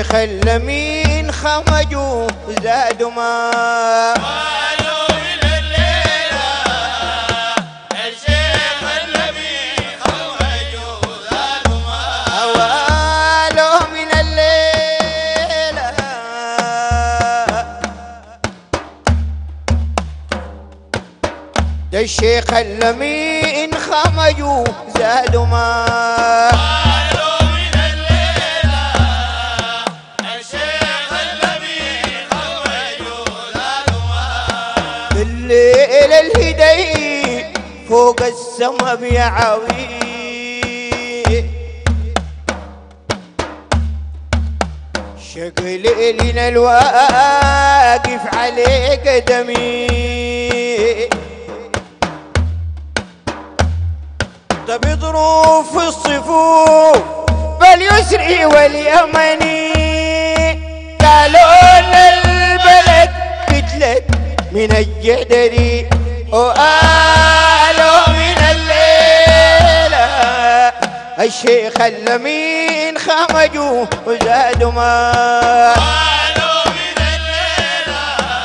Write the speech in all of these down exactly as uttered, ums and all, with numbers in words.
الشيخ اللمين خمجوا زادوا ما والوا من الليلة الشيخ اللمين خمجوا زادوا ما والوا من الليلة الشيخ اللمين خمجوا زادوا ما الليل الهدي فوق السما بيعوي شقليلنا الواقف عليه قدمي طب ظروف الصفوف باليسر واليمني قالوا البلد قتلت من الجدري وقالوا من الليلة الشيخ اللمين خمجوا وزادوا ما قالوا من الليلة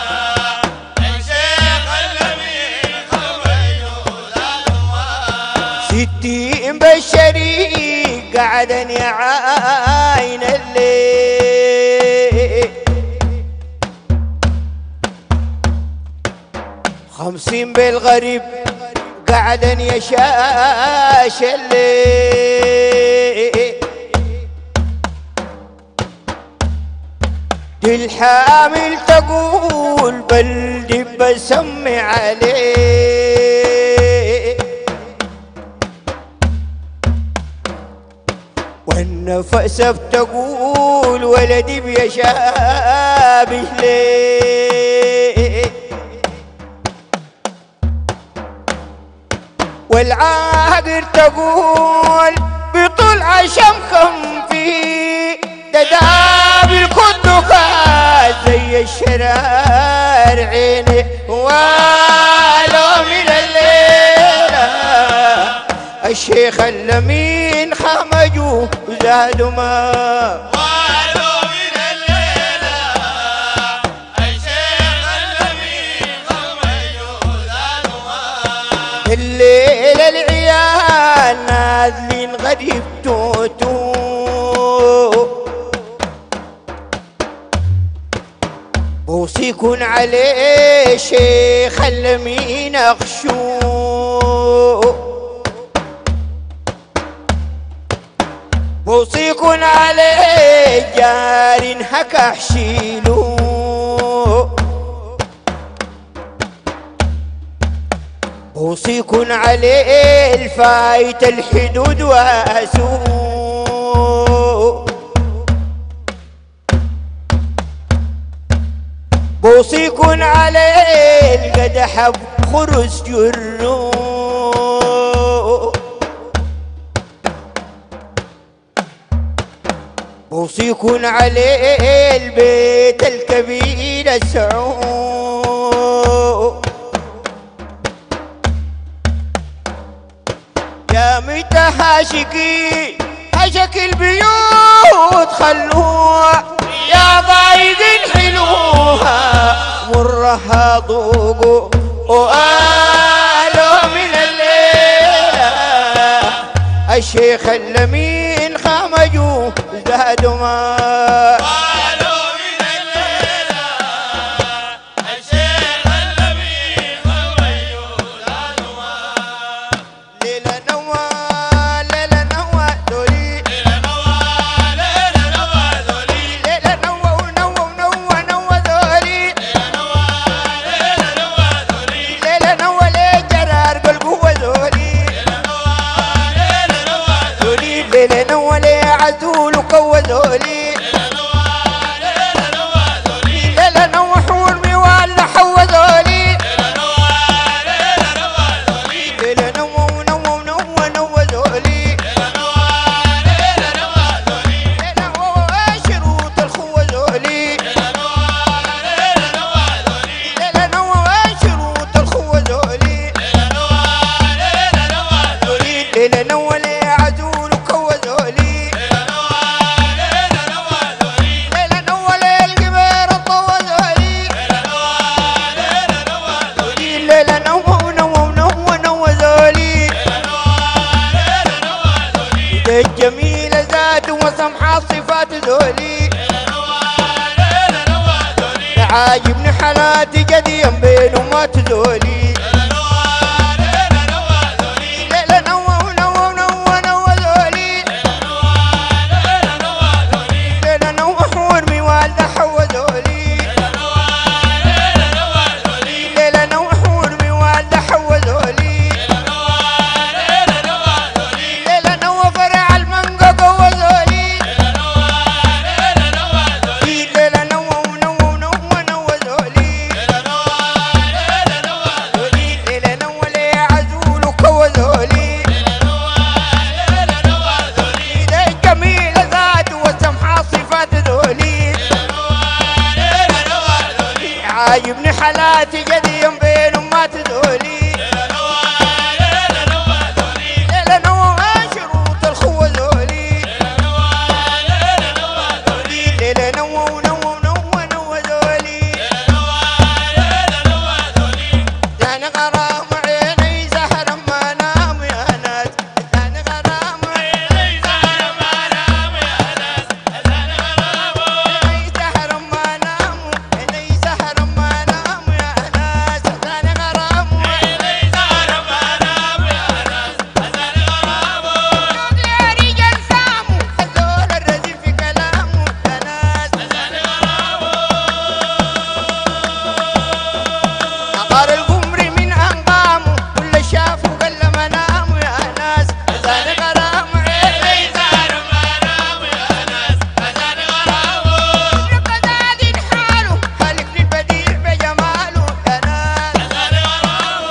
الشيخ اللمين خمجوا وزادوا ما ستين بشري قعدن يعاين الليل خمسين بالغريب قعدا يشاش الليل دي الحامل تقول بلدي بسمي عليه والنفس بتقول ولدي بيشابه ليه والعاقر تقول بطول عشمكم في تداب الكندقات زي الشرار عيني والو من الليلة الشيخ اللمين خمجوا وزادوا ما والو من الليلة الشيخ اللمين خمجوا وزادوا ما الليل العيال نازلين غريب توتو بوصيكن عليه شيخ اللمين اخشو بوصيكن عليه جار هكا حشيلو بوصيكن عليه الفايت الحدود واسوء بوصيكن عليه القدح بخرس جرو بوصيكن عليه البيت الكبير السعود يا متى هاشكي هشك البيوت خلوها يا ضايقين حلوها مرها ضوقوا وقالوا من الليلة الشيخ اللمين خمجوا زادوا ما قالوا من الليلة الشيخ اللمين خمجوا وزادوا ما ليلة نوى ليلة نوى دولي ليلة نوى ليلة نوى ذولي ليلة نوى ونوى ونوى نوى دولي ليلة نوى ليلة نوى ذولي ليلة نوى ليه جرار قل قوة دولي ليلة نوى ليلة نوى ذولي دولي ليلة نوى ليه عزول وقوة دولي ليلة نوى حالاتي قديم بين وما تزولي ليلة نوى ونوى ونوى نوى ذولي ليلة نوى حورمي والدة حوى ذولي ليلة نوى حورمي والدة حوى ذولي ليلة نوى فرع المنقى قوى ذولي ليلة نوى ونوى ونوى نوى ذولي ليلة نوى لي عزول وكوى ذولي إيدي جميلة ذات وسمحة صفات ذولي عاجبني حالاتي قديم بين وما تذولي ليلة نوى شروط الخوة ذولي ليلة نوى ونوى ونوى نوى ذولي ثاني غرام عيني سهر ما نام يا ناس ثاني غرام عيني سهر ما نام يا ناس عيني سهر ما نام عيني سهر ما نام يا ناس ثاني غرام عيني سهر ما نام يا ناس ثاني غرام شوف يا رجال سامو هذول الرزين في كلامه يا ناس ثاني غرام عقار القمر من أنقامه كل شافه قل منامه يا ناس ثاني غرام عيني سهر ما نام يا ناس ثاني غرام رقداد حاله خلقني البديع بجماله يا ناس ثاني غرام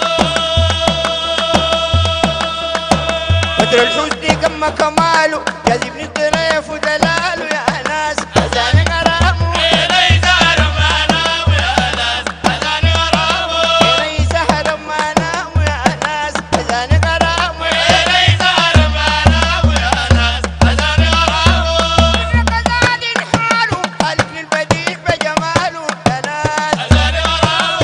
بدر الحسن كم كماله جاذبني الطريف ودلاله يا ناس ثاني غرام عيني سهر ما نام يا ناس ثاني غرام عيني سهر ما نام يا ناس ثاني غرام عيني سهر ما نام يا ناس ثاني غرام رقداد حاله خلقني البديع بجماله يا ناس ثاني غرام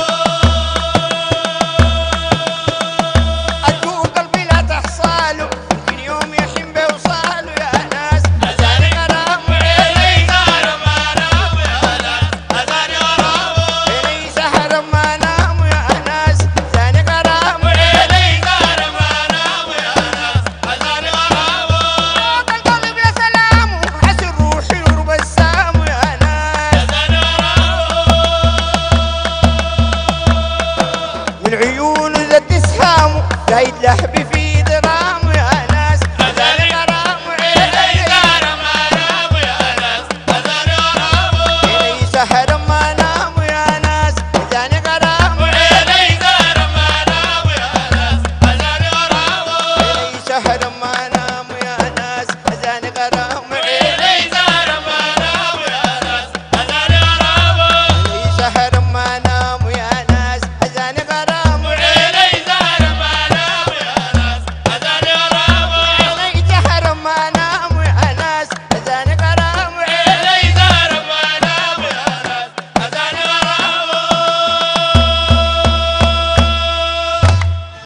أرجو قلبي لا تحصاله يمكن يوم يحن بوصاله يا ناس ثاني غرام عيني سهر ما نام يا ناس ثاني غرام عيني سهر ما نام يا ناس ثاني غرام عيني سهر ما نام يا ناس ثاني غرام فوق القلب يا سلام حسن روحي نور بسام يا ناس ثاني غرام من عيونه ذات اسهامه زايد لهبي في